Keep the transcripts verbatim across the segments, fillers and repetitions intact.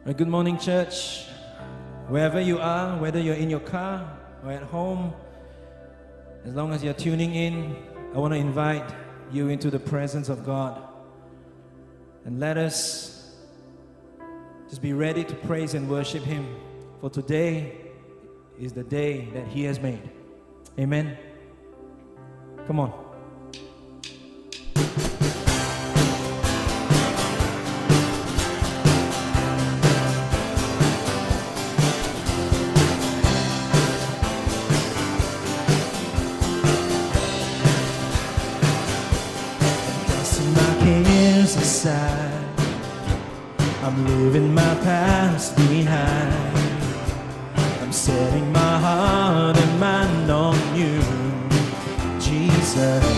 Right, good morning, church. Wherever you are, whether you're in your car or at home, as long as you're tuning in, I want to invite you into the presence of God. And let us just be ready to praise and worship Him. For today is the day that He has made. Amen. Come on. Aside, I'm leaving my past behind. I'm setting my heart and mind on you, Jesus.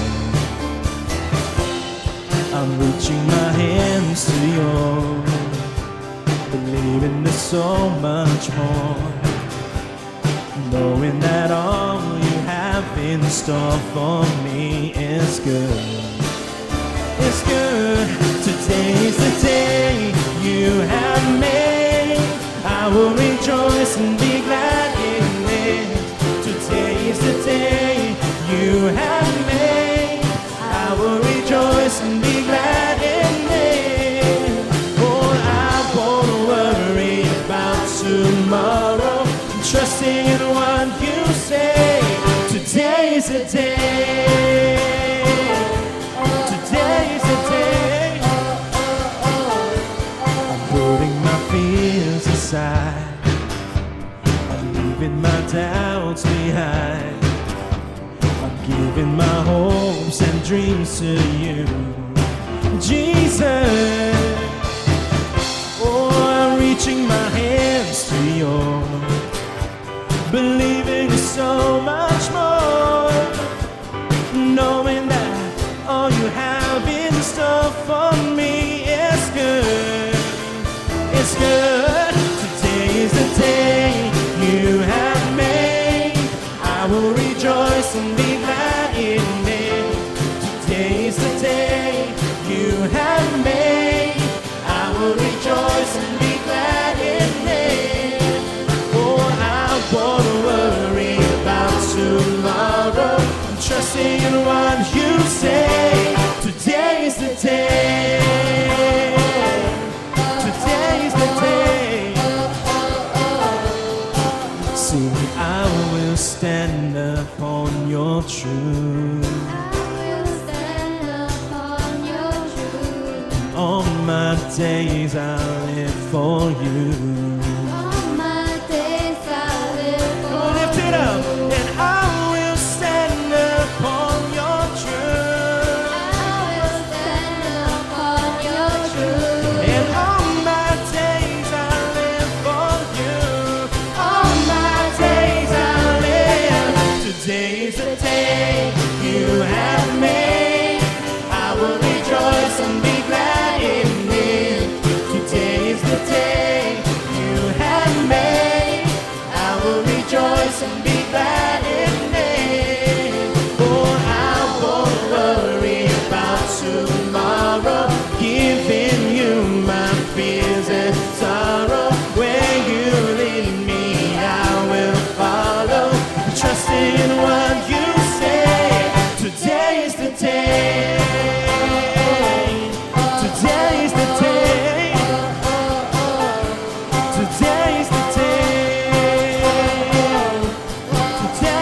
I'm reaching my hands to yours, believing there's so much more, knowing that all you have in store for me is good. It's good. Today's the day you have made. I will rejoice and be glad in it. Today's the day you have made. I will rejoice and be glad in it. Oh, I won't worry about tomorrow. I'm trusting in what you say. Today's the day. Today's the day. I'm putting my fears aside. I'm leaving my doubts behind. I'm giving my hopes and dreams to you, Jesus. Oh, I'm reaching my hands to yours, believing so much more, knowing that all you have in store for me is good. It's good. Today is the day you have made. I will rejoice and be glad in it. Today is the day you have made. I will rejoice and be glad in it. Oh, I won't worry about tomorrow. I'm trusting in what you say. Today is the day. Today is the day. See, I will stand upon your truth. I will stand upon your truth. All my days I'll live for you. All my days I live for Come on, lift it up. you. And I will stand upon your truth. I will stand upon your truth. And all my days I'll live for you. All my days I live. Today's the day you have made. I will rejoice and be glad in it. Today is the day you have made. I will rejoice and be glad in it. For I won't worry about tomorrow, giving you my fears and sorrow. Where you lead me, I will follow, trusting in what you say. Today is the day. Today is the day. Today is the day. Today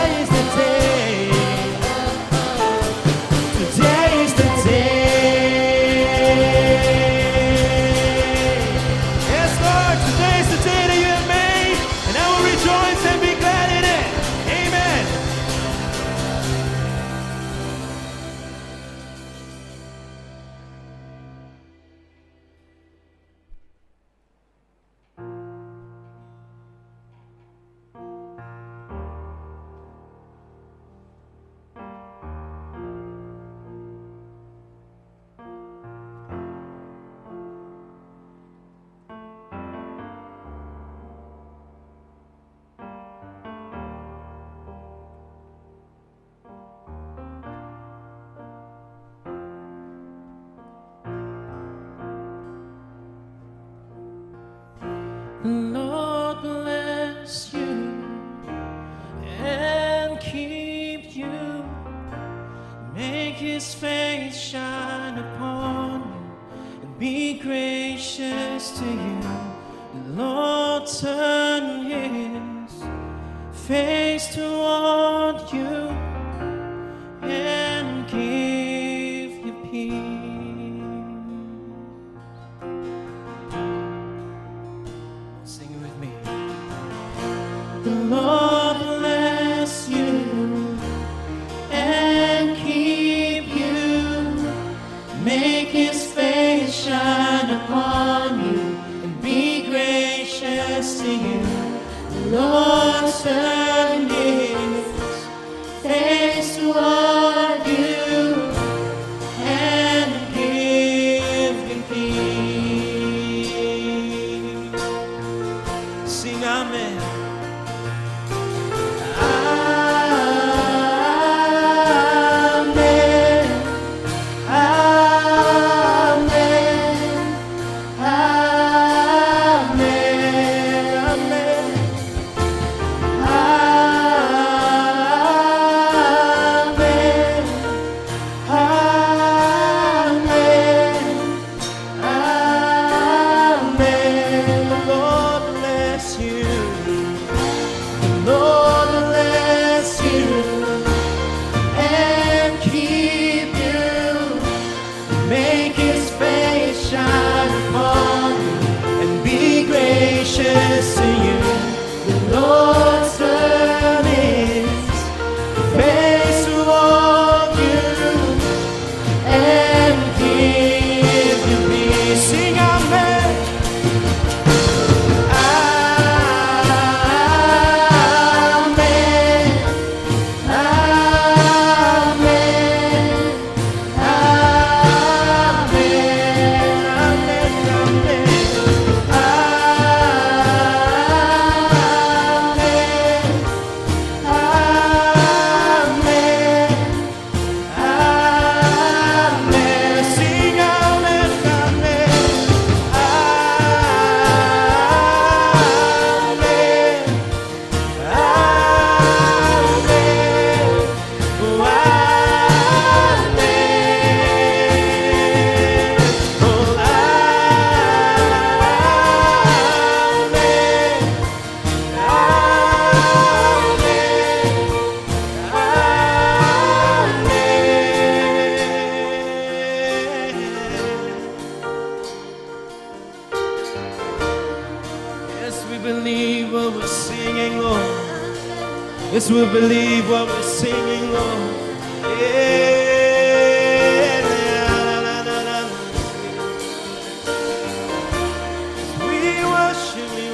His face shine upon you and be gracious to you. The Lord turn His face toward you and give you peace. Sing it with me. The Lord bless you and keep you, make His face shine upon you and be gracious to you. The Lord turn His face toward you and give you peace. Sing amen. Yes, we believe what we're singing, Lord. Yeah. We worship, we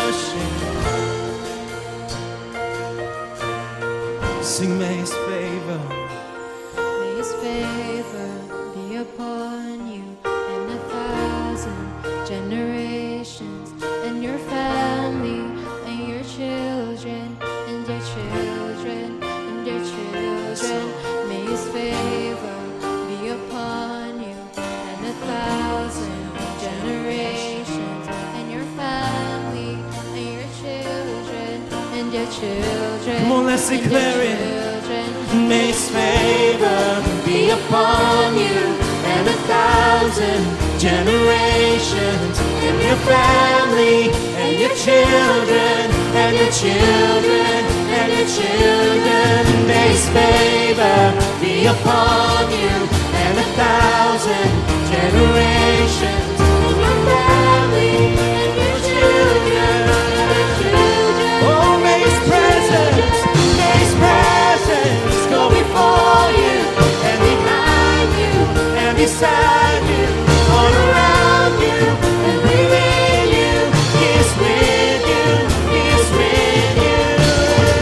worship. Sing, may His favor. May His favor be upon you and a thousand generations, and your family and your children. Your children and your children, may His favor be upon you and a thousand generations, and your family and your children and your children. Come on, let's declare it. May His favor be upon you and a thousand generations, and your family and your children and your children. And your children, may His favor be upon you and a thousand generations. And your family and your children, and your children. Oh, may His presence, may His presence go before you and behind you and beside you, all around you and within you. He is with you, He is with you.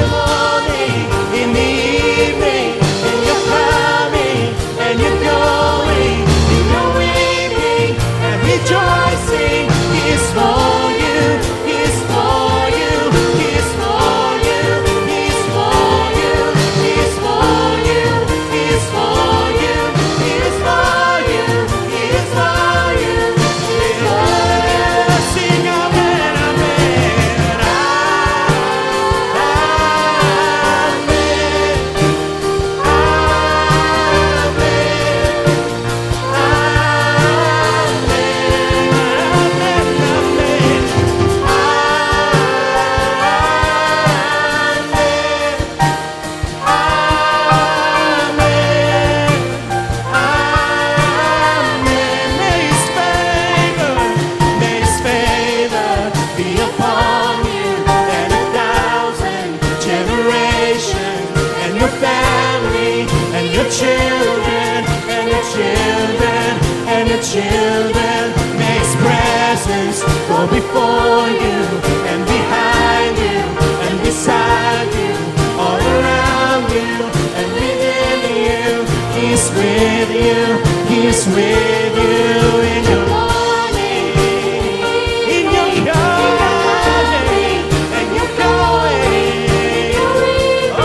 your family, and your children, and your children, and your children. May His presence go before you, and behind you, and beside you, all around you, and within you. He's with you, He's with you in your morning, in your coming, and your going. Oh,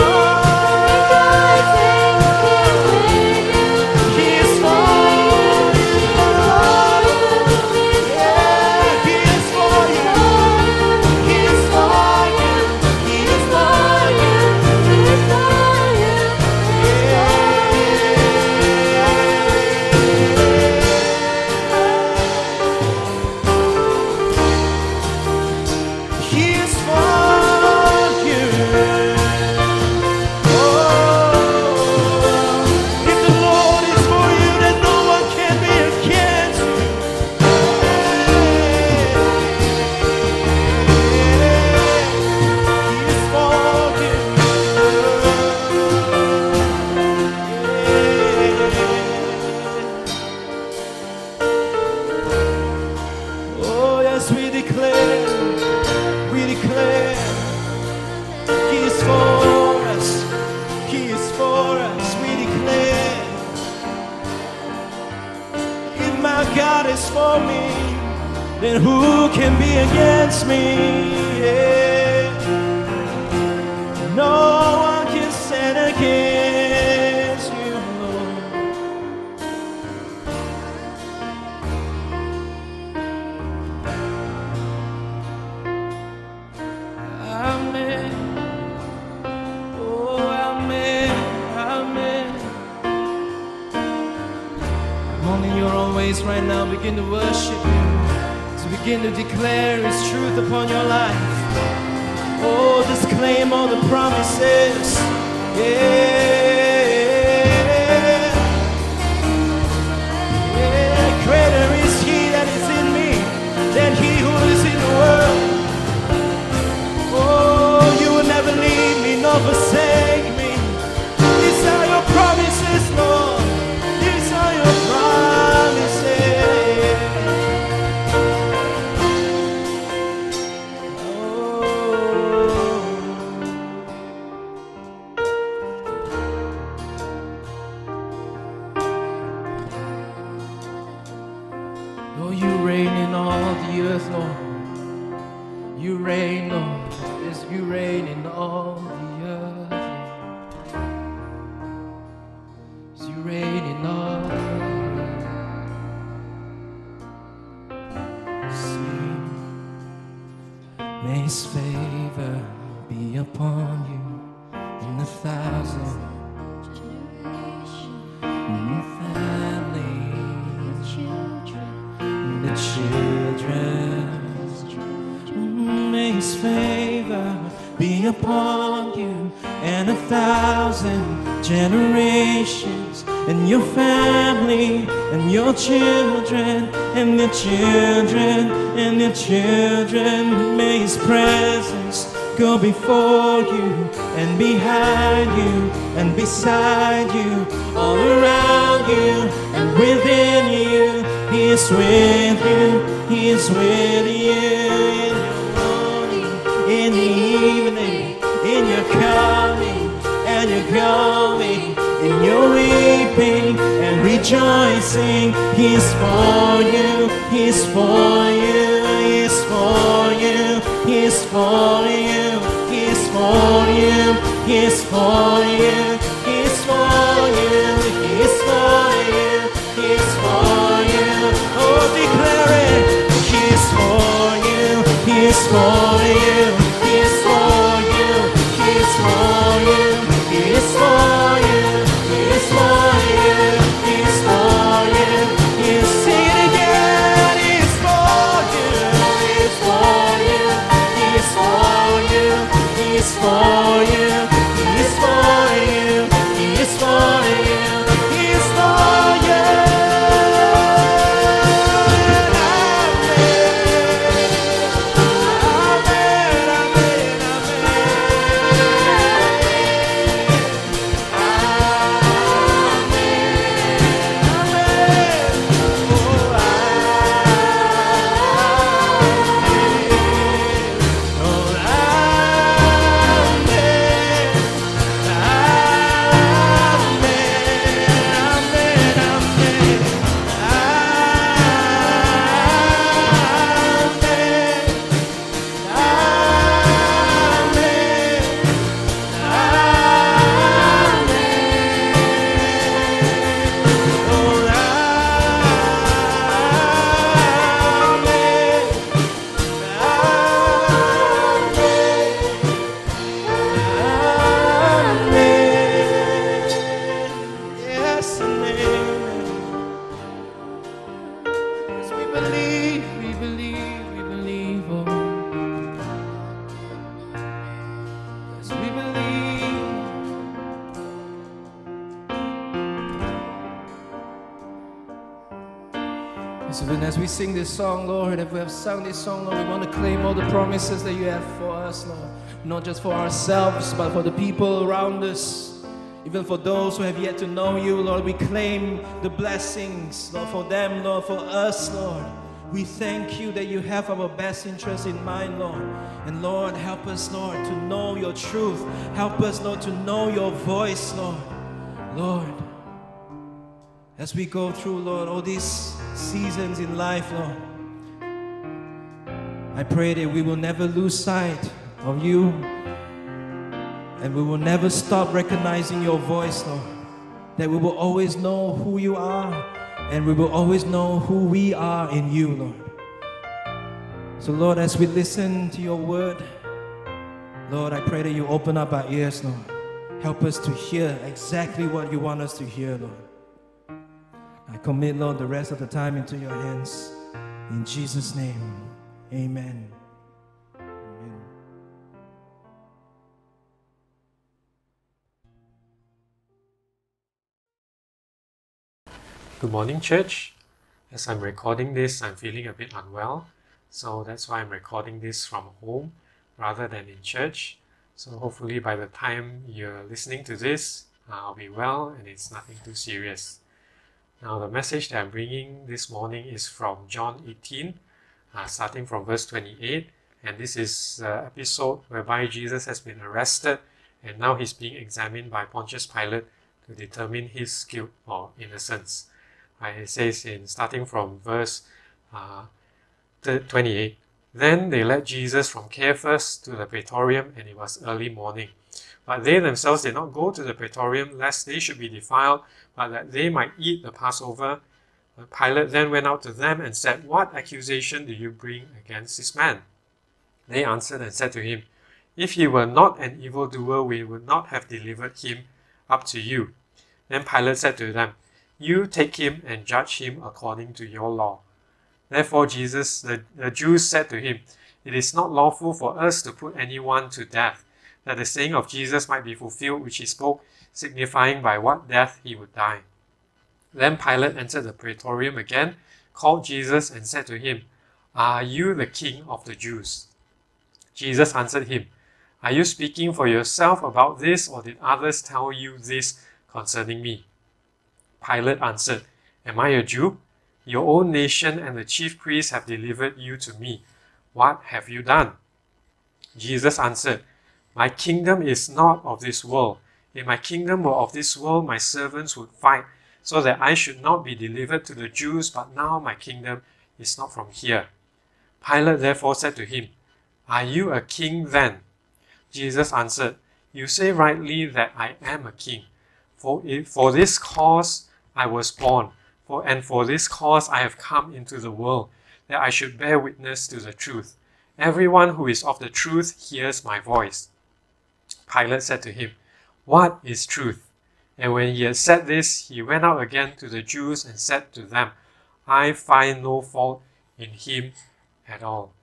He is for you. Yeah, He is for you. He is for you. He is for you. He is for you. He is for you. Oh, if the Lord is for you, then no one can be against you. He is for you. Oh, yes, we declare, we declare, He is for us, He is for us, we declare, if my God is for me, then who can be against me? Yeah. No one can stand against you, Lord. Amen. Oh, amen. Amen. Come on, in your own ways right now, begin to worship Him. To begin to declare His truth upon your life. Oh, just claim all the promises. Yeah. Yeah. Greater is He that is in me than he who is in the world. Oh, you will never leave me nor forsake me. These are your promises, Lord. These are your promises. Oh, oh, you reign in all the earth, Lord. You reign, Lord. Yes, you reign in all the earth. Yes, you reign in all the earth. Sing. May His favor be upon you in a thousand, in the family, in the children. May His favor be upon you and a thousand generations, and your family, and your children, and your children, and your children. May His presence go before you, and behind you, and beside you, all around you, and within you. He is with you, He is with you. In the evening, in your coming and your going, in your weeping and rejoicing. He's for you, He's for you, He's for you, He's for you, He's for you, He's for you, He's for you, He's for you, He's for you. Oh, declare it. He's for you, He's for you. He's for you, He's for you, He's for you, He's for you, He's for you, He's sing it again. He's for you, He's for you, He's for you, He's for you, He's for you, He's for you, He's for you. Amen, amen, amen. So then as we sing this song, Lord, if we have sung this song, Lord, we want to claim all the promises that you have for us, Lord. Not just for ourselves, but for the people around us. Even for those who have yet to know you, Lord, we claim the blessings, Lord, for them, Lord, for us, Lord. We thank you that you have our best interest in mind, Lord. And Lord, help us, Lord, to know your truth. Help us, Lord, to know your voice, Lord. Lord, as we go through, Lord, all these seasons in life, Lord, I pray that we will never lose sight of you, and we will never stop recognizing your voice, Lord. That we will always know who you are, and we will always know who we are in you, Lord. So Lord, as we listen to your word, Lord, I pray that you open up our ears, Lord. Help us to hear exactly what you want us to hear, Lord. I commit, Lord, the rest of the time into your hands. In Jesus' name, amen. Amen. Good morning, church. As I'm recording this, I'm feeling a bit unwell. So that's why I'm recording this from home rather than in church. So hopefully by the time you're listening to this, I'll be well and it's nothing too serious. Now the message that I'm bringing this morning is from John eighteen, uh, starting from verse twenty-eight. And this is the episode whereby Jesus has been arrested and now he's being examined by Pontius Pilate to determine his guilt or innocence. Uh, it says in starting from verse uh, twenty-eight, Then they led Jesus from Caiaphas to the praetorium, and it was early morning. But they themselves did not go to the praetorium, lest they should be defiled, but that they might eat the Passover. Pilate then went out to them and said, What accusation do you bring against this man? They answered and said to him, If he were not an evildoer, we would not have delivered him up to you. Then Pilate said to them, You take him and judge him according to your law. Therefore Jesus, the, the Jews said to him, It is not lawful for us to put anyone to death, that the saying of Jesus might be fulfilled which he spoke, signifying by what death he would die. Then Pilate entered the praetorium again, called Jesus and said to him, Are you the king of the Jews? Jesus answered him, Are you speaking for yourself about this, or did others tell you this concerning me? Pilate answered, Am I a Jew? Your own nation and the chief priests have delivered you to me. What have you done? Jesus answered, My kingdom is not of this world. If my kingdom were of this world, my servants would fight, so that I should not be delivered to the Jews, but now my kingdom is not from here. Pilate therefore said to him, Are you a king then? Jesus answered, You say rightly that I am a king. For, if, for this cause I was born, for, and for this cause I have come into the world, that I should bear witness to the truth. Everyone who is of the truth hears my voice. Pilate said to him, What is truth? And when he had said this, he went out again to the Jews and said to them, I find no fault in him at all.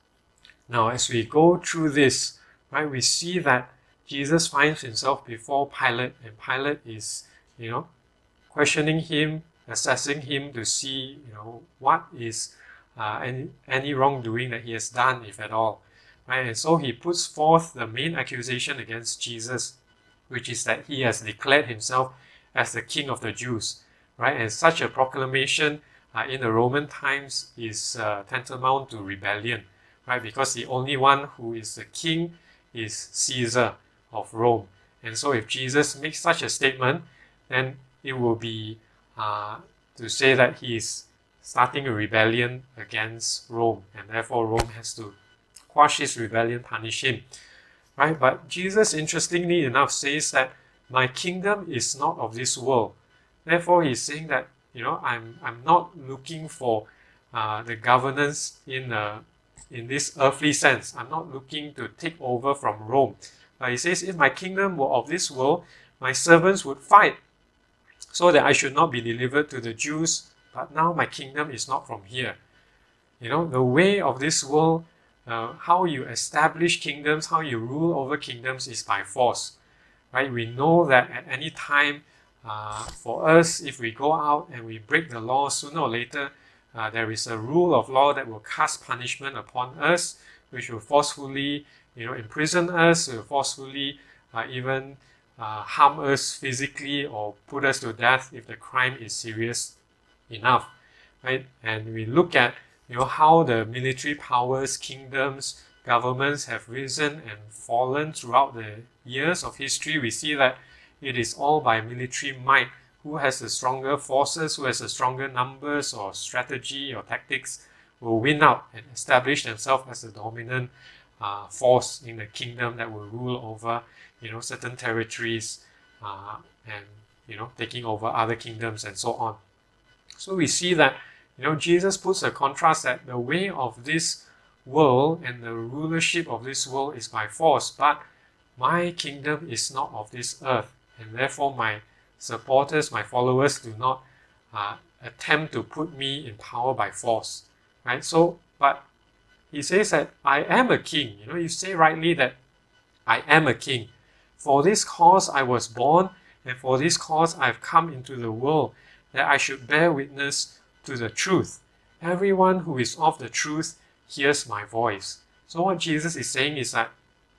Now, as we go through this, right, we see that Jesus finds himself before Pilate, and Pilate is, you know, questioning him, assessing him to see, you know, what is uh, any, any wrongdoing that he has done, if at all. Right? And so he puts forth the main accusation against Jesus, which is that he has declared himself as the king of the Jews. Right? And such a proclamation uh, in the Roman times is uh, tantamount to rebellion. Right? Because the only one who is the king is Caesar of Rome. And so if Jesus makes such a statement, then it will be uh, to say that he is starting a rebellion against Rome, and therefore Rome has to quash his rebellion, punish him. Right? But Jesus, interestingly enough, says that my kingdom is not of this world. Therefore, he's saying that, you know, I'm I'm not looking for uh, the governance in uh, in this earthly sense. I'm not looking to take over from Rome. But he says, if my kingdom were of this world, my servants would fight, so that I should not be delivered to the Jews. But now my kingdom is not from here. You know, the way of this world, uh, how you establish kingdoms, how you rule over kingdoms is by force. Right? We know that at any time, uh, for us, if we go out and we break the law, sooner or later, uh, there is a rule of law that will cast punishment upon us, which will forcefully, you know, imprison us, will forcefully uh, even uh, harm us physically or put us to death if the crime is serious enough, right? And we look at, you know, how the military powers, kingdoms, governments have risen and fallen throughout the years of history. We see that it is all by military might. Who has the stronger forces, who has the stronger numbers or strategy or tactics will win out and establish themselves as the dominant uh, force in the kingdom that will rule over, you know, certain territories uh, and, you know, taking over other kingdoms and so on. So we see that, you know, Jesus puts a contrast that the way of this world and the rulership of this world is by force, but my kingdom is not of this earth, and therefore my supporters, my followers do not uh, attempt to put me in power by force, right? So, but he says that I am a king. You know, you say rightly that I am a king. For this cause I was born, and for this cause I've come into the world, that I should bear witness to the truth. Everyone who is of the truth hears my voice. So what Jesus is saying is that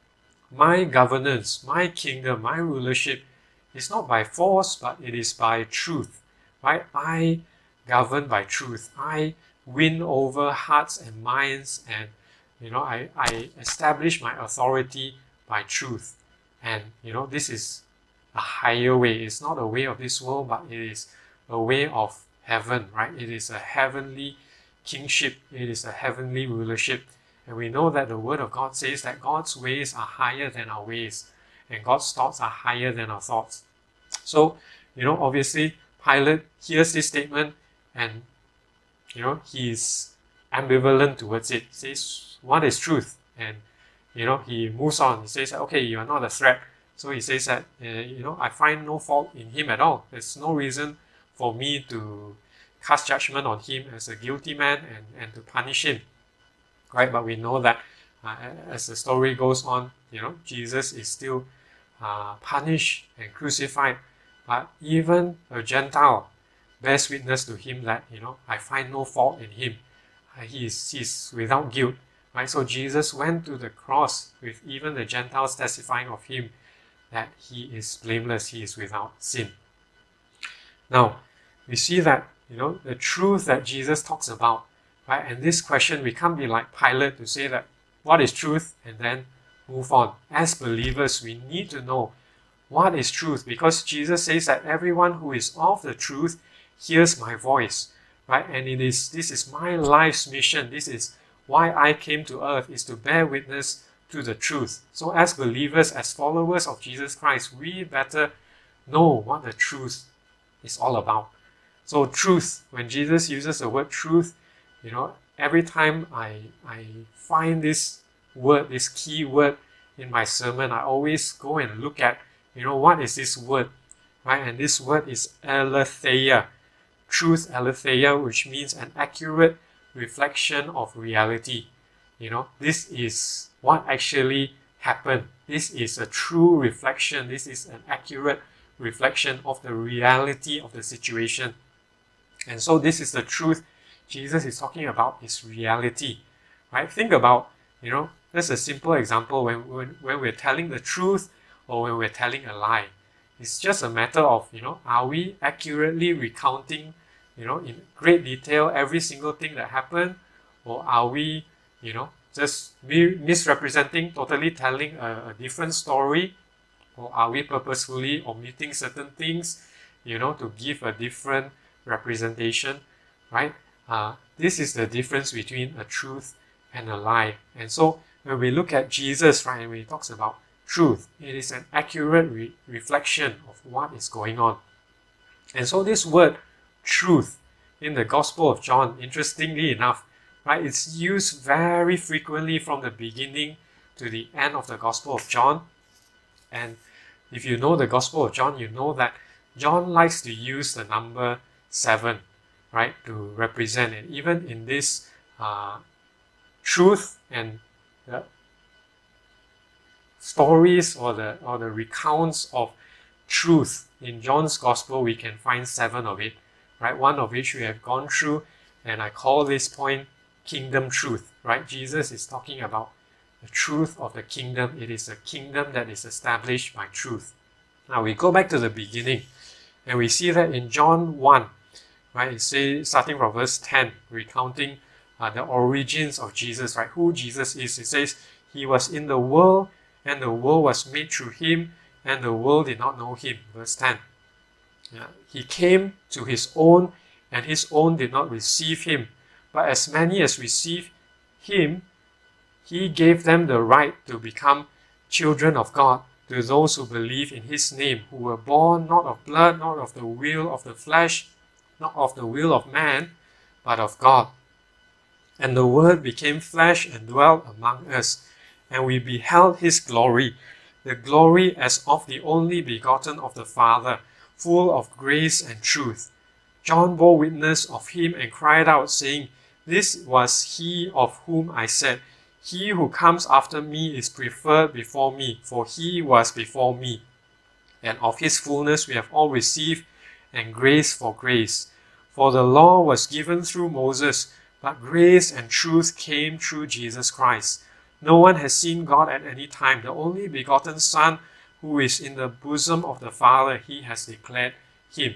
my governance, my kingdom, my rulership is not by force, but it is by truth, right? I govern by truth. I win over hearts and minds, and, you know, I, I establish my authority by truth. And, you know, this is a higher way. It's not a way of this world, but it is a way of heaven, right? It is a heavenly kingship. It is a heavenly rulership. And we know that the Word of God says that God's ways are higher than our ways, and God's thoughts are higher than our thoughts. So, you know, obviously, Pilate hears this statement and, you know, he's ambivalent towards it. He says, what is truth? And, you know, he moves on. He says, okay, you are not a threat. So he says that, uh, you know, I find no fault in him at all. There's no reason for me to cast judgment on him as a guilty man and, and to punish him, right? But we know that uh, as the story goes on, you know, Jesus is still uh, punished and crucified. But even a Gentile bears witness to him that, you know, I find no fault in him. Uh, he is he's without guilt, right? So Jesus went to the cross with even the Gentiles testifying of him that he is blameless, he is without sin. Now, we see that, you know, the truth that Jesus talks about, right? And this question, we can't be like Pilate to say that, what is truth? And then move on. As believers, we need to know what is truth, because Jesus says that everyone who is of the truth hears my voice, right? And it is, this is my life's mission. This is why I came to earth, is to bear witness to the truth. So as believers, as followers of Jesus Christ, we better know what the truth is all about. So truth, when Jesus uses the word truth, you know, every time I, I find this word, this key word in my sermon, I always go and look at, you know, what is this word, right? And this word is aletheia, truth aletheia, which means an accurate reflection of reality. You know, this is what actually happened. This is a true reflection. This is an accurate reflection of the reality of the situation. And so this is the truth Jesus is talking about, is reality, right? Think about, you know, that's a simple example when, when, when we're telling the truth or when we're telling a lie. It's just a matter of, you know, are we accurately recounting, you know, in great detail every single thing that happened, or are we, you know, just misrepresenting, totally telling a, a different story, or are we purposefully omitting certain things, you know, to give a different representation, right? Uh, this is the difference between a truth and a lie. And so when we look at Jesus, right, and when he talks about truth, it is an accurate re reflection of what is going on. And so this word truth in the Gospel of John, interestingly enough, right, it's used very frequently from the beginning to the end of the Gospel of John. And if you know the Gospel of John, you know that John likes to use the number seven, right, to represent it. Even in this uh, truth and the stories or the or the recounts of truth in John's Gospel, we can find seven of it, right? One of which we have gone through And I call this point kingdom truth, right? Jesus is talking about the truth of the kingdom. It is a kingdom that is established by truth. Now we go back to the beginning, and we see that in John one, right? It says, starting from verse ten, recounting uh, the origins of Jesus, right? Who Jesus is. It says, He was in the world, and the world was made through Him, and the world did not know Him. Verse ten. Yeah. He came to His own, and His own did not receive Him. But as many as received Him, He gave them the right to become children of God, to those who believe in His name, who were born not of blood, not of the will of the flesh, not of the will of man, but of God. And the Word became flesh and dwelt among us, and we beheld His glory, the glory as of the only begotten of the Father, full of grace and truth. John bore witness of Him and cried out, saying, This was He of whom I said, He who comes after me is preferred before me, for He was before me. And of His fullness we have all received, and grace for grace. For the law was given through Moses, but grace and truth came through Jesus Christ. No one has seen God at any time. The only begotten Son, who is in the bosom of the Father, He has declared Him.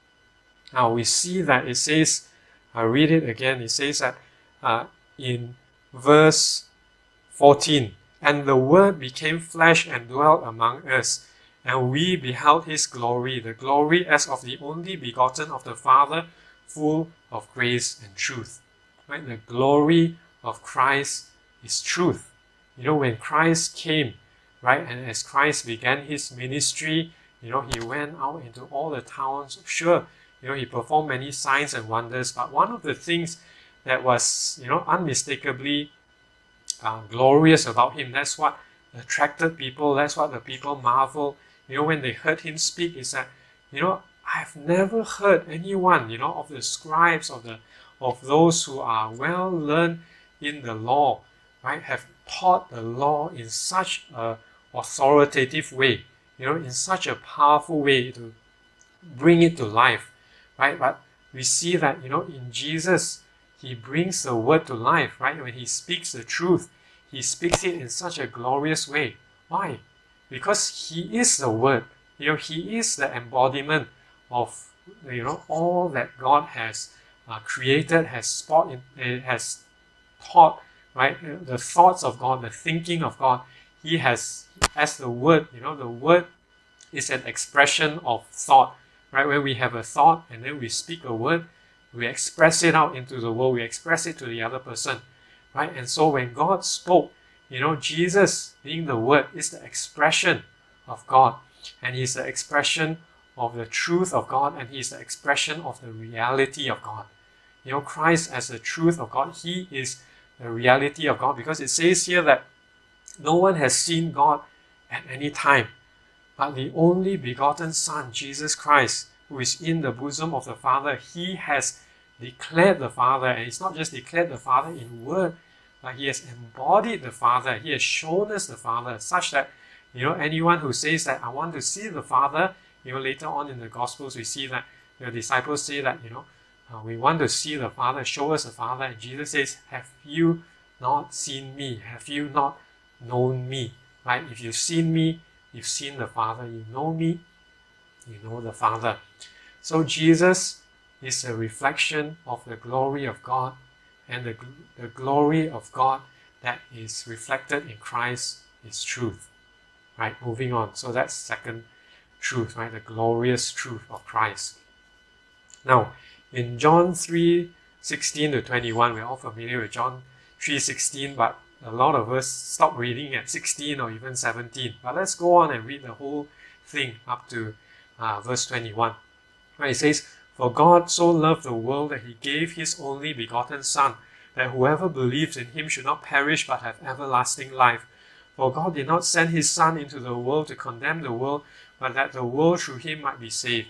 Now we see that it says, I read it again, it says that uh, in verse fourteen, And the Word became flesh and dwelt among us, and we beheld His glory, the glory as of the only begotten of the Father, full of grace and truth. Right? The glory of Christ is truth. You know, when Christ came, right, and as Christ began His ministry, you know, He went out into all the towns. Sure, you know, He performed many signs and wonders, but one of the things that was, you know, unmistakably uh, glorious about Him, that's what attracted people, that's what the people marveled, you know, when they heard Him speak, is that, you know, I've never heard anyone, you know, of the scribes, of the of those who are well learned in the law, right, have taught the law in such a authoritative way, you know, in such a powerful way to bring it to life, right? But we see that, you know, in Jesus, He brings the Word to life, right? When He speaks the truth, He speaks it in such a glorious way. Why? Because He is the Word. You know, He is the embodiment of, you know, all that God has uh, created, has spot in, uh, has taught, right? The thoughts of God, the thinking of God. He has, as the Word, you know, the Word is an expression of thought, right? When we have a thought and then we speak a word, we express it out into the world, we express it to the other person, right? And so when God spoke, you know, Jesus being the Word is the expression of God, and He's the expression of the truth of God, and He's the expression of the reality of God. You know, Christ as the truth of God, He is the reality of God, because it says here that no one has seen God at any time, but the only begotten Son, Jesus Christ, who is in the bosom of the Father, He has declared the Father, and it's not just declared the Father in word, but He has embodied the Father. He has shown us the Father, such that, you know, anyone who says that I want to see the Father, you know, later on in the Gospels we see that the disciples say that, you know, uh, we want to see the Father, show us the Father, and Jesus says, have you not seen me? Have you not known me? Right? If you've seen me, you've seen the Father. You know me, you know the Father. So Jesus is a reflection of the glory of God, and the, the glory of God that is reflected in Christ is truth. Right, moving on. So that's second truth, right? The glorious truth of Christ. Now, in John three sixteen to twenty-one, we're all familiar with John three sixteen, but a lot of us stop reading at sixteen or even seventeen. But let's go on and read the whole thing up to uh, verse twenty-one. Where it says, For God so loved the world that He gave His only begotten Son, that whoever believes in Him should not perish but have everlasting life. For God did not send His Son into the world to condemn the world, but that the world through Him might be saved.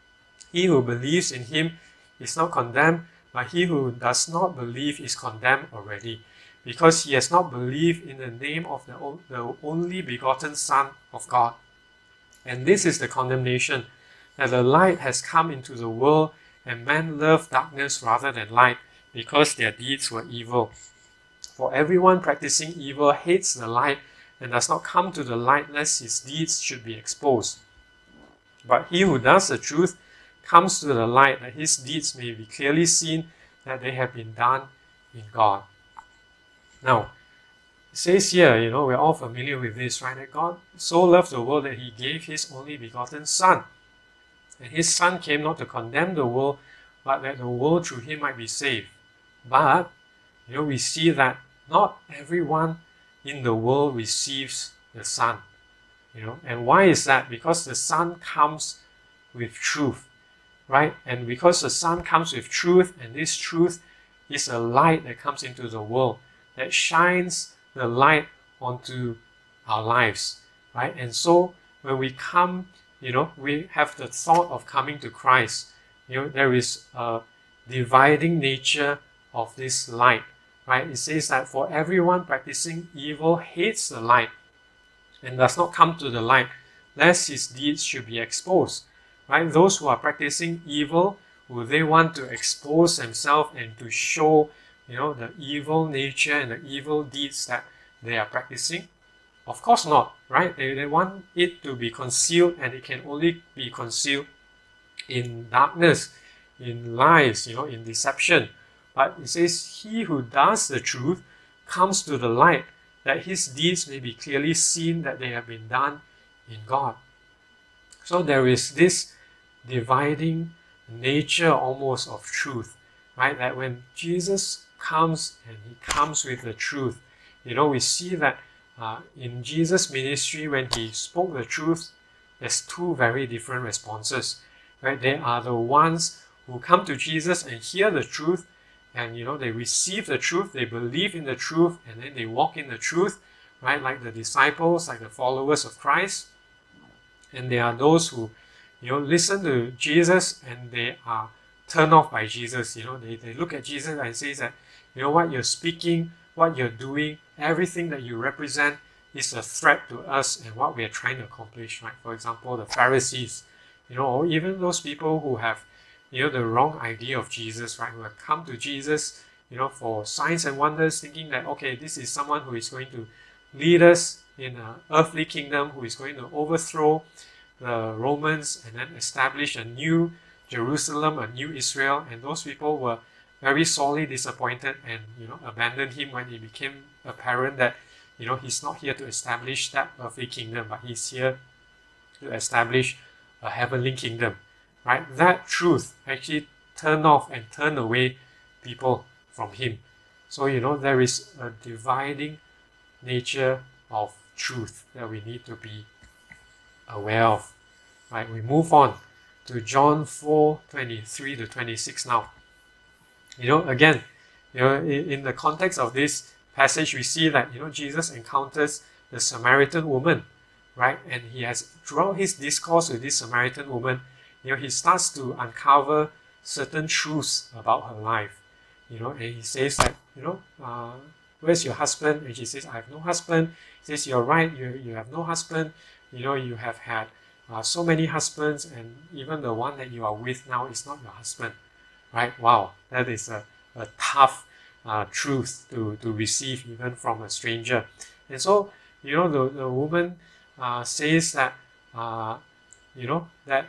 He who believes in Him is not condemned, but he who does not believe is condemned already, because he has not believed in the name of the, the only begotten Son of God. And this is the condemnation, that the light has come into the world, and men love darkness rather than light, because their deeds were evil. For everyone practicing evil hates the light and does not come to the light lest his deeds should be exposed. But he who does the truth comes to the light that his deeds may be clearly seen that they have been done in God. Now, it says here, you know, we're all familiar with this, right? That God so loved the world that he gave his only begotten Son. And his Son came not to condemn the world, but that the world through him might be saved. But, you know, we see that not everyone in the world receives the Son. You know, and why is that? Because the Son comes with truth, right? And because the Son comes with truth, and this truth is a light that comes into the world, that shines the light onto our lives, right? And so when we come, you know, we have the thought of coming to Christ. You know, there is a dividing nature of this light, right? It says that for everyone practicing evil hates the light and does not come to the light, lest his deeds should be exposed, right? Those who are practicing evil, will they want to expose themselves and to show, you know, the evil nature and the evil deeds that they are practicing? Of course not, right? They, they want it to be concealed, and it can only be concealed in darkness, in lies, you know, in deception. But it says, he who does the truth comes to the light, that his deeds may be clearly seen that they have been done in God. So there is this dividing nature almost of truth, right? That when Jesus comes and he comes with the truth, you know, we see that uh, in Jesus' ministry, when he spoke the truth, there's two very different responses, right? They are the ones who come to Jesus and hear the truth, and you know, they receive the truth, they believe in the truth, and then they walk in the truth, right? Like the disciples, like the followers of Christ. And there are those who, you know, listen to Jesus and they are turned off by Jesus. You know, they, they look at Jesus and say that, you know, what you're speaking, what you're doing, everything that you represent is a threat to us and what we are trying to accomplish, right? For example, the Pharisees, you know, or even those people who have, you know, the wrong idea of Jesus, right? Who have come to Jesus, you know, for signs and wonders, thinking that, okay, this is someone who is going to lead us in an earthly kingdom, who is going to overthrow the Romans and then establish a new Jerusalem, a new Israel. And those people were very sorely disappointed and, you know, abandoned him when it became apparent that, you know, he's not here to establish that earthly kingdom, but he's here to establish a heavenly kingdom. Right? That truth actually turned off and turned away people from him. So, you know, there is a dividing nature of truth that we need to be aware of. Right? We move on to John four, twenty-three to twenty-six now. You know, again, you know, in, in the context of this passage, we see that, you know, Jesus encounters the Samaritan woman, right? And he has, throughout his discourse with this Samaritan woman, you know, he starts to uncover certain truths about her life. You know, and he says that, you know, uh, where's your husband? And she says, I have no husband. He says, you're right, you, you have no husband. You know, you have had uh, so many husbands, and even the one that you are with now is not your husband. Right? Wow, that is a, a tough uh, truth to, to receive even from a stranger. And so, you know, the, the woman uh, says that, uh, you know, that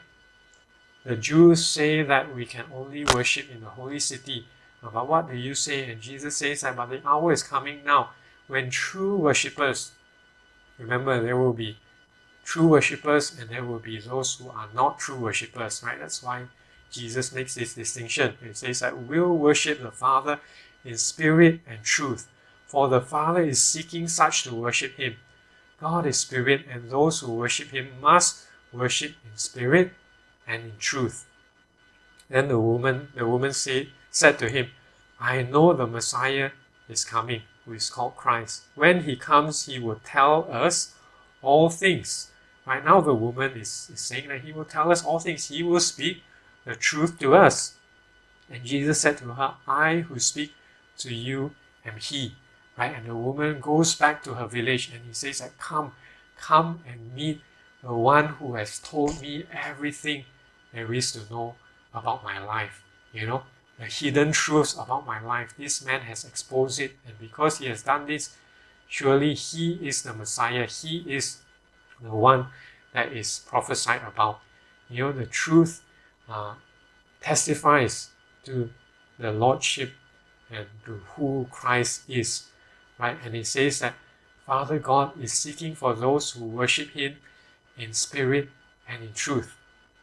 the Jews say that we can only worship in the holy city. But what do you say? And Jesus says that, but the hour is coming now when true worshippers, remember, there will be true worshippers and there will be those who are not true worshippers, right? That's why Jesus makes this distinction. He says that we'll worship the Father in spirit and truth, for the Father is seeking such to worship him. God is spirit, and those who worship him must worship in spirit and in truth. Then the woman, the woman say, said to him, I know the Messiah is coming, who is called Christ. When he comes, he will tell us all things. Right now, the woman is, is saying that he will tell us all things. He will speak the truth to us. And Jesus said to her, I who speak to you am he. Right? And the woman goes back to her village and he says that, come, come and meet the one who has told me everything there is to know about my life. You know, the hidden truths about my life. This man has exposed it, and because he has done this, surely he is the Messiah. He is the one that is prophesied about. You know, the truth uh, testifies to the Lordship and to who Christ is, right? And it says that Father God is seeking for those who worship Him in spirit and in truth.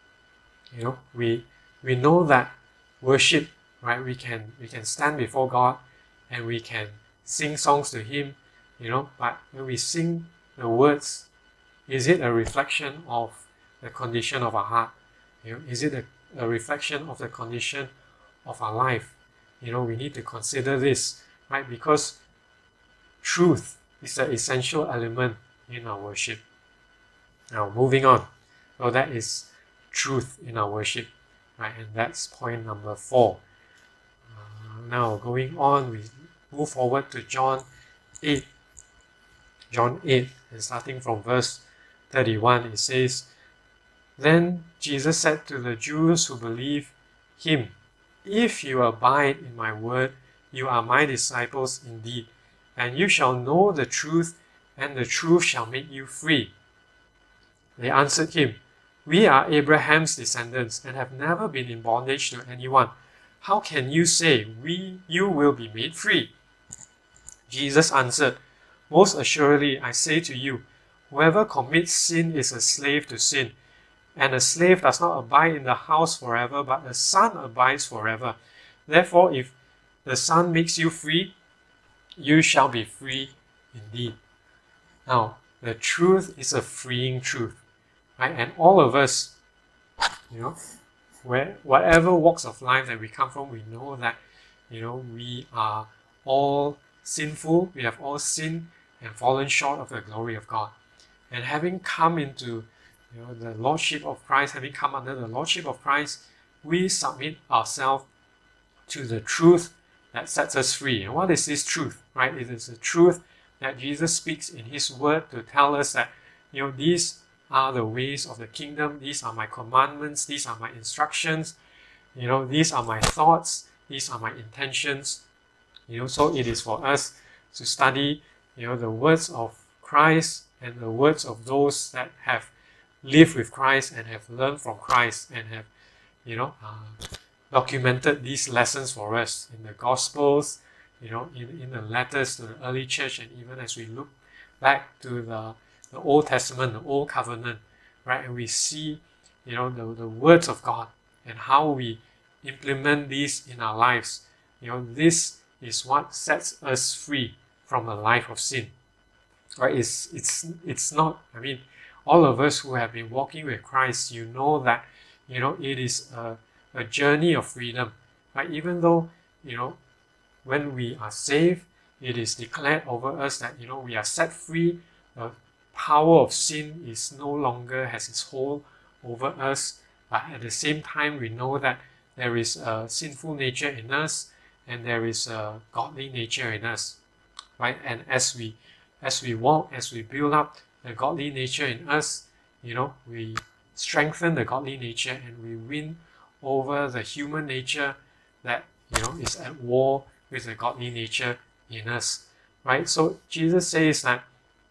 You know, we we know that worship, right? We can we can stand before God and we can sing songs to Him, you know. But when we sing the words, is it a reflection of the condition of our heart? You know, is it a, a reflection of the condition of our life? You know, we need to consider this, right? Because truth is an essential element in our worship. Now, moving on. So that is truth in our worship, right? And that's point number four. Uh, now, going on, we move forward to John eight. John eight, and starting from verse thirty-one, it says, Then Jesus said to the Jews who believe Him, If you abide in my word, you are my disciples indeed, and you shall know the truth, and the truth shall make you free. They answered him, We are Abraham's descendants, and have never been in bondage to anyone. How can you say, we, you will be made free? Jesus answered, Most assuredly I say to you, whoever commits sin is a slave to sin. And a slave does not abide in the house forever, but the Son abides forever. Therefore, if the Son makes you free, you shall be free indeed. Now, the truth is a freeing truth, right? And all of us, you know, where whatever walks of life that we come from, we know that, you know, we are all sinful. We have all sinned and fallen short of the glory of God. And having come into You know, the Lordship of Christ, having come under the Lordship of Christ, we submit ourselves to the truth that sets us free. And what is this truth, right? It is the truth that Jesus speaks in His Word to tell us that, you know, these are the ways of the kingdom, these are my commandments, these are my instructions, you know, these are my thoughts, these are my intentions. You know, so it is for us to study, you know, the words of Christ and the words of those that have lived with Christ and have learned from Christ and have, you know, uh, documented these lessons for us in the Gospels, you know, in, in the letters to the early church, and even as we look back to the, the Old Testament, the Old Covenant, right, and we see, you know, the, the words of God and how we implement these in our lives. You know, this is what sets us free from a life of sin, right? It's, it's, it's not, I mean, all of us who have been walking with Christ, you know that, you know, it is a, a journey of freedom, right? Even though, you know, when we are saved, it is declared over us that, you know, we are set free. The power of sin is no longer has its hold over us. But at the same time, we know that there is a sinful nature in us and there is a godly nature in us, right? And as we, as we walk, as we build up the godly nature in us, you know, we strengthen the godly nature and we win over the human nature that, you know, is at war with the godly nature in us, right? So Jesus says that,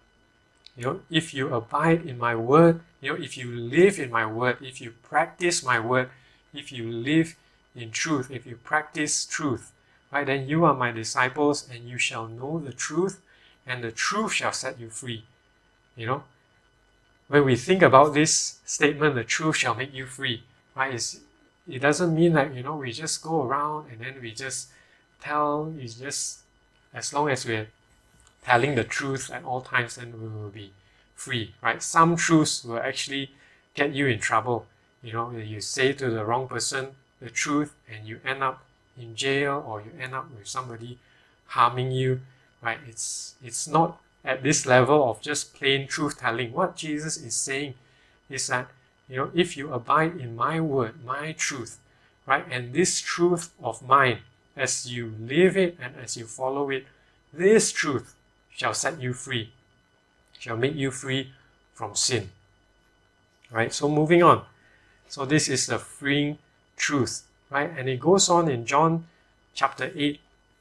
you know, if you abide in my word, you know, if you live in my word, if you practice my word, if you live in truth, if you practice truth, right, then you are my disciples and you shall know the truth and the truth shall set you free. You know, when we think about this statement, the truth shall make you free, right? It's, it doesn't mean that, you know, we just go around and then we just tell, it's just, as long as we're telling the truth at all times, then we will be free, right? Some truths will actually get you in trouble. You know, you say to the wrong person the truth and you end up in jail or you end up with somebody harming you, right? It's, it's not at this level of just plain truth telling. What Jesus is saying is that, you know, if you abide in my word, my truth, right, and this truth of mine, as you live it and as you follow it, this truth shall set you free, shall make you free from sin, right? So moving on. So this is the freeing truth, right? And it goes on in John chapter eight.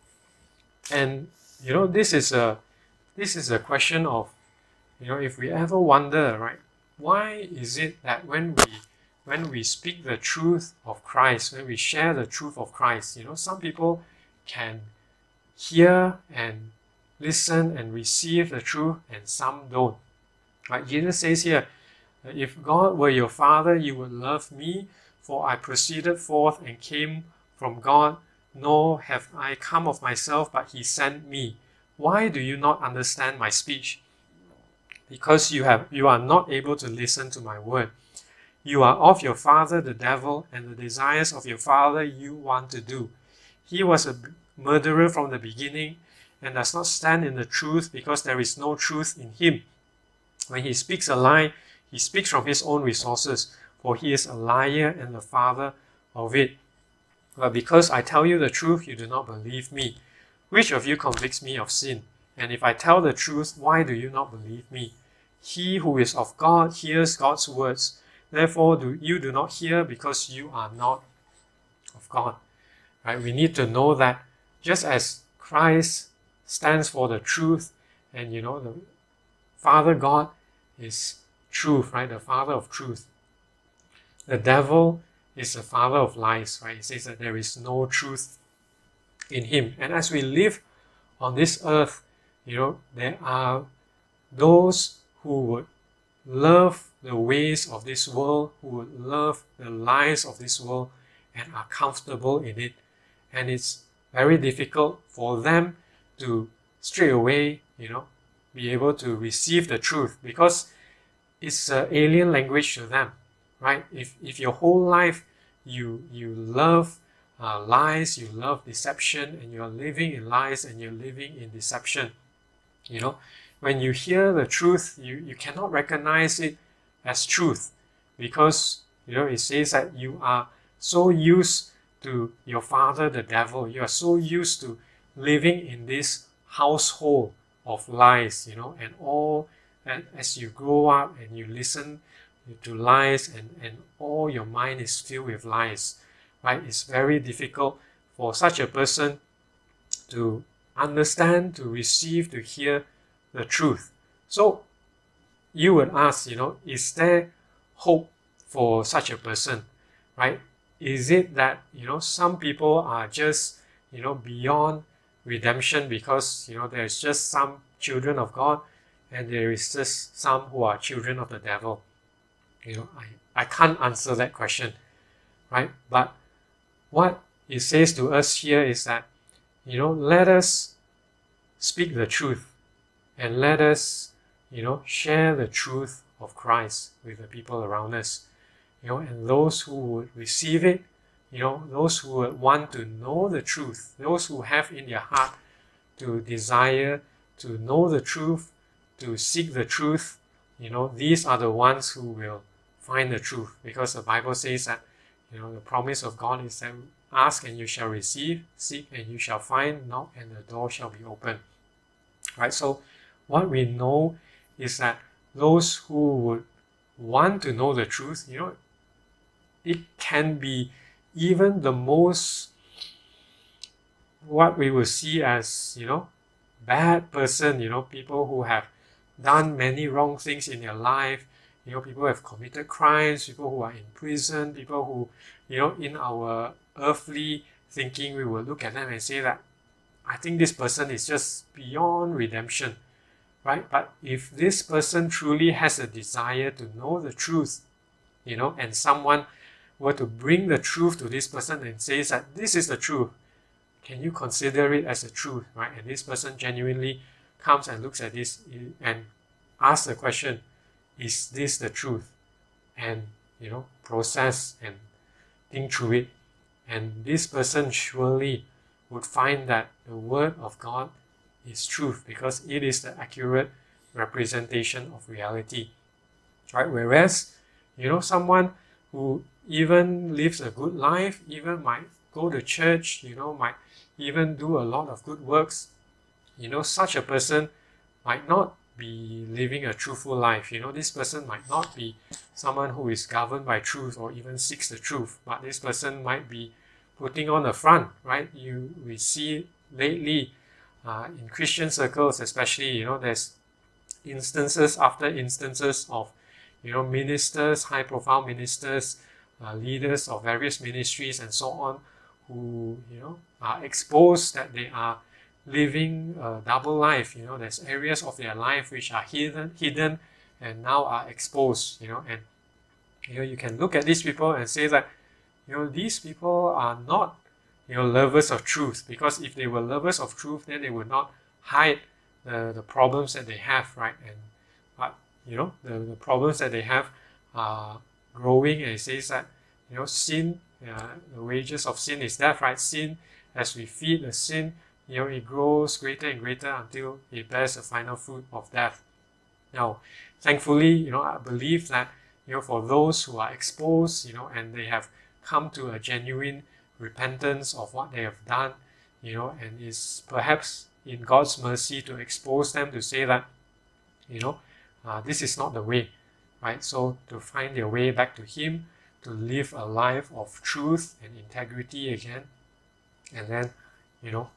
And, you know, this is a, this is a question of, you know, if we ever wonder, right, why is it that when we, when we speak the truth of Christ, when we share the truth of Christ, you know, some people can hear and listen and receive the truth and some don't. Right? Jesus says here, if God were your Father, you would love me, for I proceeded forth and came from God, nor have I come of myself, but he sent me. Why do you not understand my speech? Because you have you are not able to listen to my word. You are of your father the devil, and the desires of your father you want to do. He was a murderer from the beginning, and does not stand in the truth, because there is no truth in him. When he speaks a lie, he speaks from his own resources, for he is a liar and the father of it. But because I tell you the truth, you do not believe me. Which of you convicts me of sin? And if I tell the truth, why do you not believe me? He who is of God hears God's words. Therefore, do you do not hear, because you are not of God. Right? We need to know that just as Christ stands for the truth, and you know, the Father God is truth, right? The Father of truth. The devil is the father of lies, right? He says that there is no truth in him. And as we live on this earth, you know, there are those who would love the ways of this world, who would love the lies of this world and are comfortable in it. And it's very difficult for them to straight away, you know, be able to receive the truth, because it's an alien language to them, right? If, if your whole life you, you love uh, lies, you love deception, and you're living in lies and you're living in deception, you know, when you hear the truth, you, you cannot recognize it as truth, because, you know, it says that you are so used to your father, the devil. You are so used to living in this household of lies, you know, and all, and as you grow up and you listen to lies, and, and all your mind is filled with lies, right? It's very difficult for such a person to understand, to receive, to hear the truth. So you would ask, you know, is there hope for such a person, right? Is it that, you know, some people are just, you know, beyond redemption because, you know, there's just some children of God and there is just some who are children of the devil? You know, I, I can't answer that question, right? But what it says to us here is that, you know, let us speak the truth and let us, you know, share the truth of Christ with the people around us. You know, and those who would receive it, you know, those who would want to know the truth, those who have in their heart to desire to know the truth, to seek the truth, you know, these are the ones who will find the truth, because the Bible says that, you know, the promise of God is that ask and you shall receive, seek and you shall find, knock and the door shall be open. Right? So what we know is that those who would want to know the truth, you know, it can be even the most, what we will see as, you know, bad person, you know, people who have done many wrong things in their life, you know, people who have committed crimes, people who are in prison, people who, you know, in our earthly thinking, we will look at them and say that, I think this person is just beyond redemption, right? But if this person truly has a desire to know the truth, you know, and someone were to bring the truth to this person and says that this is the truth, can you consider it as a truth, right? And this person genuinely comes and looks at this and asks the question, is this the truth? And, you know, process and think through it. And this person surely would find that the word of God is truth, because it is the accurate representation of reality, right? Whereas, you know, someone who even lives a good life, even might go to church, you know, might even do a lot of good works, you know, such a person might not be living a truthful life. You know, this person might not be someone who is governed by truth or even seeks the truth, but this person might be putting on a front, right? You we see lately uh, in Christian circles, especially, you know, there's instances after instances of, you know, ministers, high-profile ministers, uh, leaders of various ministries, and so on, who, you know, are exposed that they are living a double life. You know, there's areas of their life which are hidden, hidden, and now are exposed. You know, and you know, you can look at these people and say that, you know, these people are not, you know, lovers of truth, because if they were lovers of truth, then they would not hide the, the problems that they have, right? And but you know, the, the problems that they have are growing, and it says that, you know, sin, uh, the wages of sin is death, right? Sin, as we feed the sin, you know, it grows greater and greater until it bears the final fruit of death. Now, thankfully, you know, I believe that, you know, for those who are exposed, you know, and they have come to a genuine repentance of what they have done, you know, and is perhaps in God's mercy to expose them to say that, you know, uh, this is not the way, right? So to find their way back to Him, to live a life of truth and integrity again, and then, you know,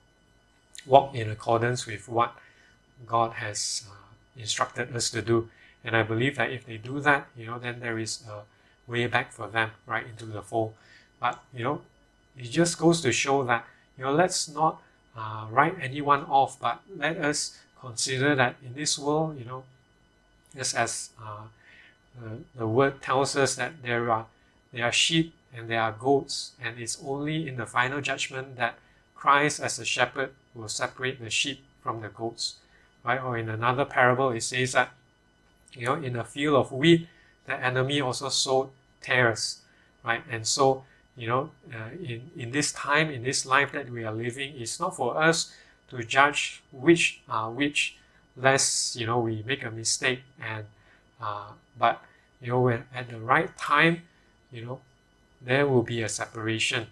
walk in accordance with what God has uh, instructed us to do. And I believe that if they do that, you know, then there is a way back for them, right, into the fold. But, you know, it just goes to show that, you know, let's not uh, write anyone off, but let us consider that in this world, you know, just as uh, the, the word tells us that there are, there are sheep and there are goats, and it's only in the final judgment that Christ as a shepherd will separate the sheep from the goats, right? Or in another parable, it says that, you know, in a field of wheat, the enemy also sowed tares, right? And so, you know, uh, in, in this time, in this life that we are living, it's not for us to judge which are which, lest, you know, we make a mistake. And uh, but, you know, when at the right time, you know, there will be a separation.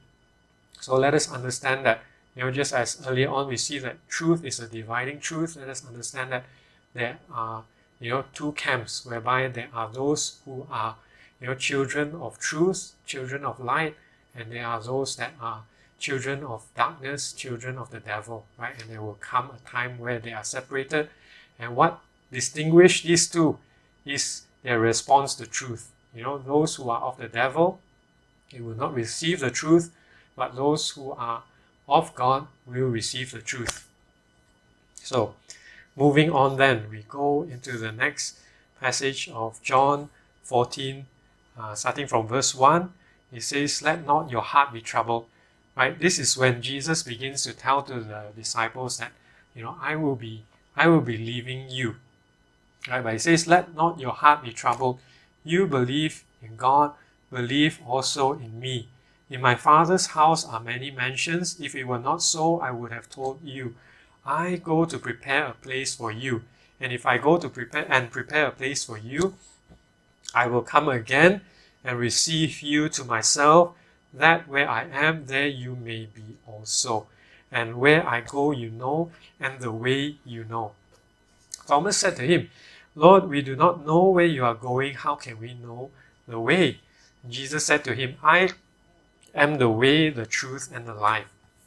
So let us understand that, you know, just as earlier on we see that truth is a dividing truth, let us understand that there are, you know, two camps, whereby there are those who are, you know, children of truth, children of light, and there are those that are children of darkness, children of the devil, right? And there will come a time where they are separated. And what distinguishes these two is their response to truth. You know, those who are of the devil, they will not receive the truth, but those who are of God will receive the truth. So, moving on then, we go into the next passage of John fourteen, uh, starting from verse one. It says, "Let not your heart be troubled." Right? This is when Jesus begins to tell to the disciples that, you know, I will be, I will be leaving you. Right? But it says, "Let not your heart be troubled. You believe in God, believe also in me. In my Father's house are many mansions. If it were not so, I would have told you. I go to prepare a place for you. And if I go to prepare and prepare a place for you, I will come again and receive you to myself, that where I am, there you may be also. And where I go you know, and the way you know." Thomas said to him, "Lord, we do not know where you are going. How can we know the way?" Jesus said to him, "I am the way, the truth, and the life.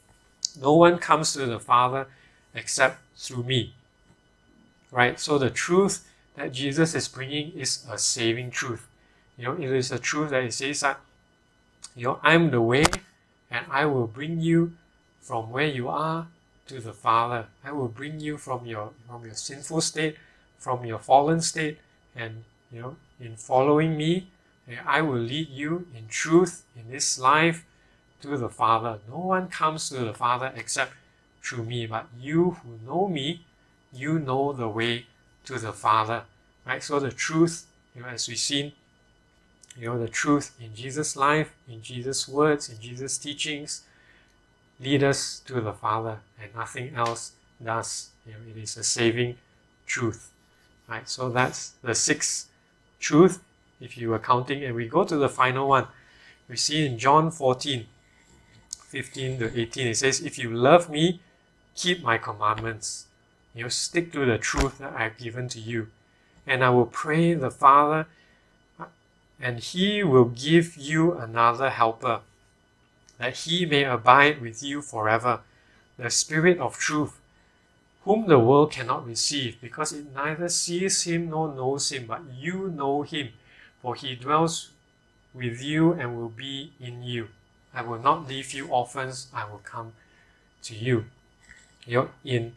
No one comes to the Father except through me." Right? So the truth that Jesus is bringing is a saving truth. You know, it is a truth that it says that, you know, I'm the way, and I will bring you from where you are to the Father. I will bring you from your from your sinful state, from your fallen state, and, you know, in following me, I will lead you in truth in this life to the Father. No one comes to the Father except through me, but you who know me, you know the way to the Father. Right? So the truth, you know, as we've seen, you know, the truth in Jesus' life, in Jesus' words, in Jesus' teachings, lead us to the Father, and nothing else does. You know, it is a saving truth. Right? So that's the sixth truth, if you were counting. And we go to the final one. We see in John fourteen, fifteen to eighteen, it says, "If you love me, keep my commandments." You know, stick to the truth that I have given to you. "And I will pray the Father, and He will give you another helper, that he may abide with you forever, the Spirit of truth, whom the world cannot receive, because it neither sees him nor knows him, but you know him, for he dwells with you and will be in you. I will not leave you orphans, I will come to you. You know, in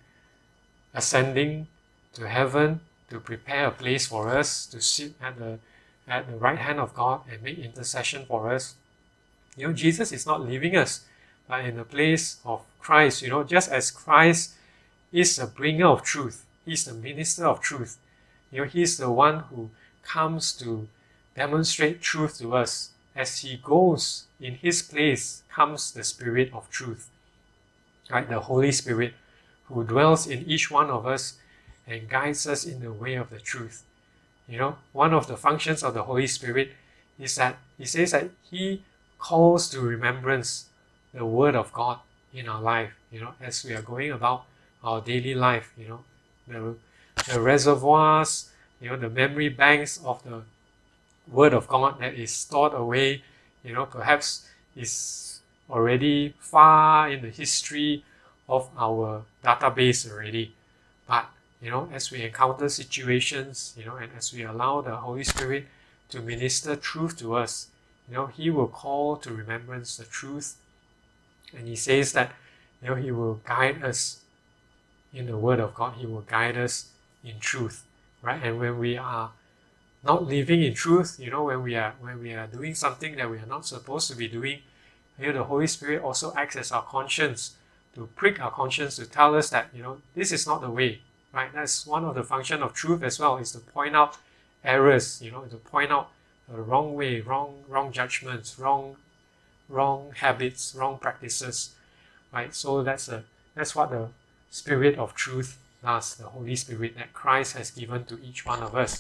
ascending to heaven to prepare a place for us to sit at the at the right hand of God and make intercession for us. You know, Jesus is not leaving us, but in the place of Christ. You know, just as Christ is the bringer of truth, he's the minister of truth. You know, he's the one who comes to demonstrate truth to us. As he goes, in his place comes the Spirit of truth, right? The Holy Spirit, who dwells in each one of us and guides us in the way of the truth. You know, one of the functions of the Holy Spirit is that he says that he calls to remembrance the Word of God in our life, you know, as we are going about our daily life, you know, the, the reservoirs, you know, the memory banks of the Word of God that is stored away, you know, perhaps is already far in the history of our database already. But, you know, as we encounter situations, you know, and as we allow the Holy Spirit to minister truth to us, you know, he will call to remembrance the truth. And he says that, you know, he will guide us in the Word of God. He will guide us in truth, right? And when we are not living in truth, you know, when we are when we are doing something that we are not supposed to be doing, you know, the Holy Spirit also acts as our conscience, to prick our conscience, to tell us that, you know, this is not the way, right? That's one of the function of truth as well, is to point out errors, you know, to point out the wrong way, wrong wrong judgments, wrong wrong habits, wrong practices, right? So that's a that's what the Spirit of truth does, the Holy Spirit that Christ has given to each one of us.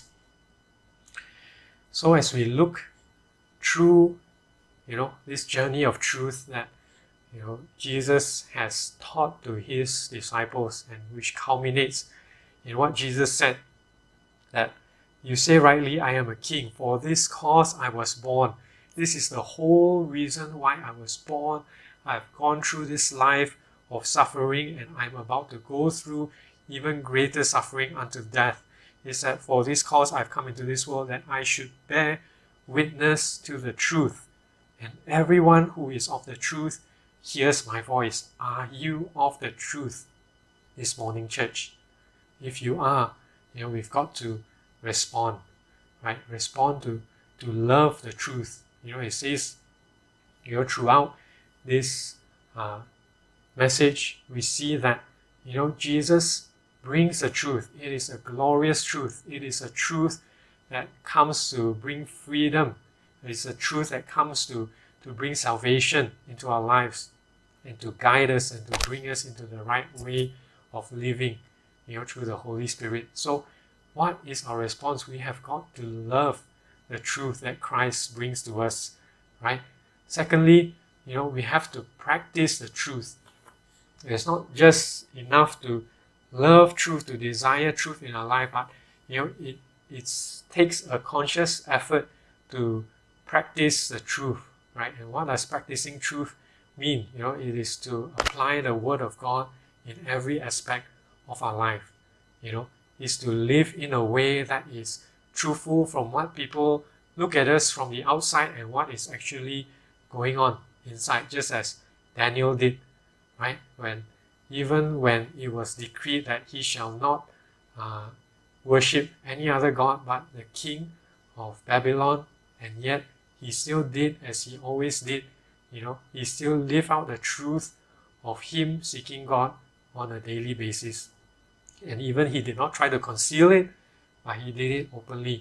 So as we look through, you know, this journey of truth that, you know, Jesus has taught to his disciples, and which culminates in what Jesus said, that you say rightly, I am a king. For this cause I was born. This is the whole reason why I was born. I've gone through this life of suffering, and I'm about to go through even greater suffering unto death. Is that for this cause I've come into this world, that I should bear witness to the truth. And everyone who is of the truth hears my voice. Are you of the truth this morning, church? If you are, you know, we've got to respond, right? Respond to, to love the truth. You know, it says, you know, throughout this uh, message, we see that, you know, Jesus brings the truth. It is a glorious truth. It is a truth that comes to bring freedom. It is a truth that comes to, to bring salvation into our lives and to guide us and to bring us into the right way of living, you know, through the Holy Spirit. So what is our response? We have got to love the truth that Christ brings to us, right? Secondly, you know, we have to practice the truth. It's not just enough to love truth, to desire truth in our life, but, you know, it it takes a conscious effort to practice the truth, right? And what does practicing truth mean? You know, it is to apply the Word of God in every aspect of our life. You know, is to live in a way that is truthful from what people look at us from the outside and what is actually going on inside, just as Daniel did, right? When even when it was decreed that he shall not uh, worship any other god but the king of Babylon, and yet he still did as he always did. You know, he still lived out the truth of him seeking God on a daily basis. And even he did not try to conceal it, but he did it openly,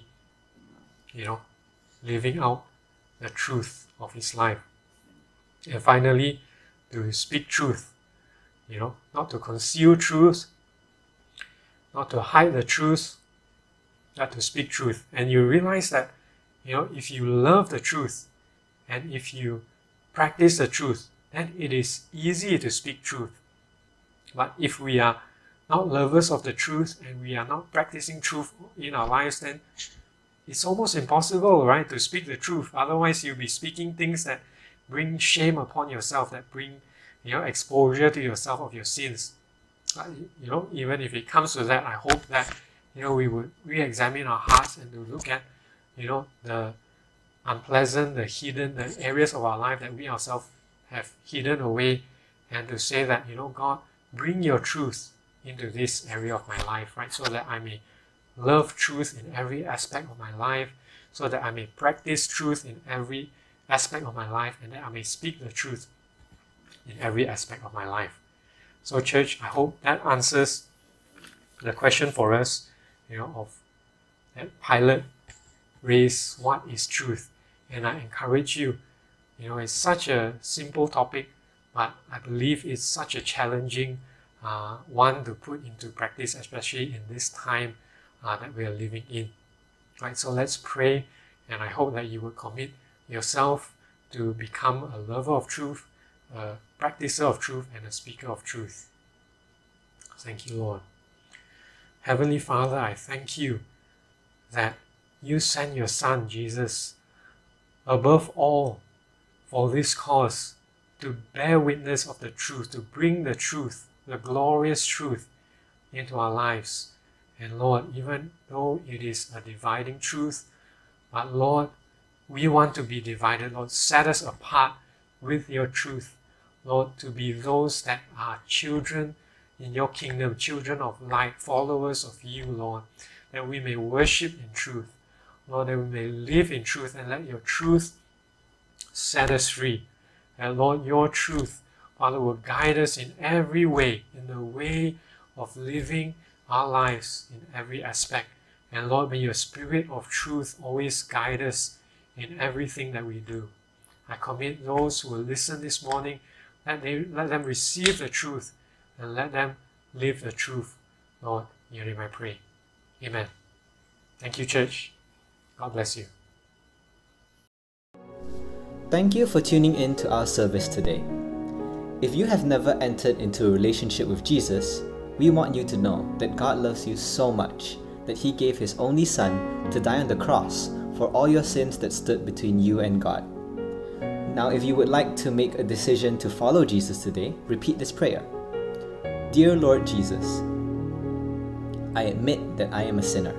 you know, living out the truth of his life. And finally, to speak truth, you know, not to conceal truth, not to hide the truth, but to speak truth. And you realize that, you know, if you love the truth and if you practice the truth, then it is easy to speak truth. But if we are not lovers of the truth and we are not practicing truth in our lives, then it's almost impossible, right, to speak the truth. Otherwise, you'll be speaking things that bring shame upon yourself, that bring, you know, exposure to yourself of your sins. Uh, you know, even if it comes to that, I hope that, you know, we would re-examine our hearts and to look at, you know, the unpleasant, the hidden, the areas of our life that we ourselves have hidden away, and to say that, you know, God, bring your truth into this area of my life, right? So that I may love truth in every aspect of my life, so that I may practice truth in every aspect of my life, and that I may speak the truth in every aspect of my life. So church, I hope that answers the question for us, you know, of that Pilate raised, what is truth? And I encourage you, you know, it's such a simple topic, but I believe it's such a challenging uh, one to put into practice, especially in this time uh, that we are living in. Right, so let's pray, and I hope that you will commit yourself to become a lover of truth, a practicer of truth, and a speaker of truth. Thank you, Lord. Heavenly Father, I thank you that you sent your Son, Jesus, above all, for this cause, to bear witness of the truth, to bring the truth, the glorious truth, into our lives. And Lord, even though it is a dividing truth, but Lord, we want to be divided. Lord, set us apart with your truth. Lord, to be those that are children in your kingdom, children of light, followers of you, Lord, that we may worship in truth. Lord, that we may live in truth, and let your truth set us free. And Lord, your truth, Father, will guide us in every way, in the way of living our lives in every aspect. And Lord, may your spirit of truth always guide us in everything that we do. I commit those who will listen this morning, that they let them receive the truth and let them live the truth. Lord, in your name I pray. Amen. Thank you, church. God bless you. Thank you for tuning in to our service today. If you have never entered into a relationship with Jesus, we want you to know that God loves you so much that He gave His only Son to die on the cross for all your sins that stood between you and God. Now, if you would like to make a decision to follow Jesus today, repeat this prayer. Dear Lord Jesus, I admit that I am a sinner,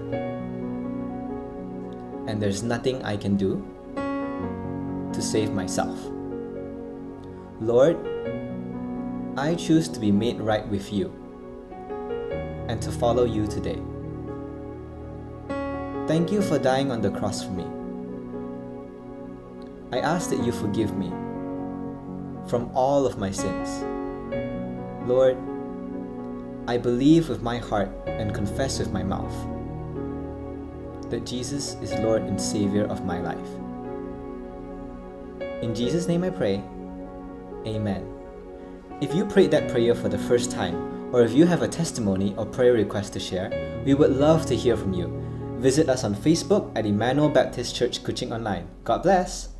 and there's nothing I can do to save myself. Lord, I choose to be made right with you and to follow you today. Thank you for dying on the cross for me. I ask that you forgive me from all of my sins. Lord, I believe with my heart and confess with my mouth that Jesus is Lord and Savior of my life. In Jesus' name I pray, Amen. If you prayed that prayer for the first time, or if you have a testimony or prayer request to share, we would love to hear from you. Visit us on Facebook at Emmanuel Baptist Church Kuching Online. God bless!